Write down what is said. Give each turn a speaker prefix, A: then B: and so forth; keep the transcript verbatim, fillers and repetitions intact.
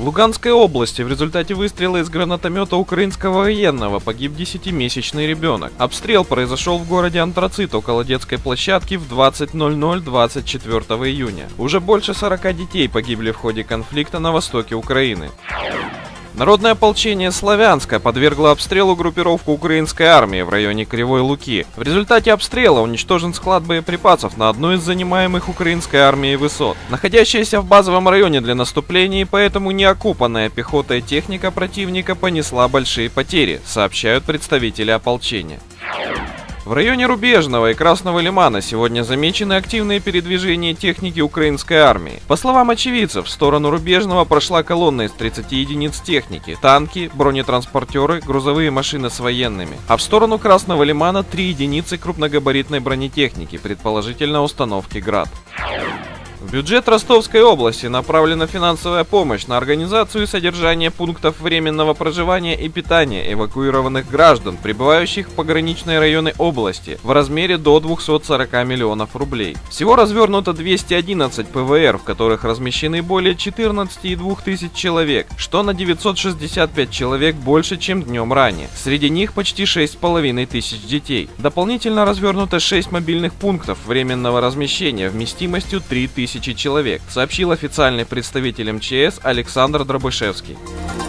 A: Луганской области в результате выстрела из гранатомета украинского военного погиб десятимесячный ребенок. Обстрел произошел в городе Антрацит около детской площадки в двадцать ноль ноль двадцать четвёртого июня. Уже больше сорока детей погибли в ходе конфликта на востоке Украины. Народное ополчение Славянска подвергло обстрелу группировку украинской армии в районе Кривой Луки. В результате обстрела уничтожен склад боеприпасов на одной из занимаемых украинской армией высот, находящаяся в базовом районе для наступления, и поэтому неокупанная пехотой техника противника понесла большие потери, сообщают представители ополчения. В районе Рубежного и Красного Лимана сегодня замечены активные передвижения техники украинской армии. По словам очевидцев, в сторону Рубежного прошла колонна из тридцати единиц техники, танки, бронетранспортеры, грузовые машины с военными. А в сторону Красного Лимана три единицы крупногабаритной бронетехники, предположительно установки «Град». В бюджет Ростовской области направлена финансовая помощь на организацию и содержание пунктов временного проживания и питания эвакуированных граждан, прибывающих в пограничные районы области, в размере до двухсот сорока миллионов рублей. Всего развернуто двести одиннадцать пэ вэ эр, в которых размещены более четырнадцати целых двух тысяч человек, что на девятьсот шестьдесят пять человек больше, чем днем ранее. Среди них почти шесть с половиной тысяч детей. Дополнительно развернуто шесть мобильных пунктов временного размещения вместимостью три тысячи человек, сообщил официальный представитель эм че эс Александр Дробышевский.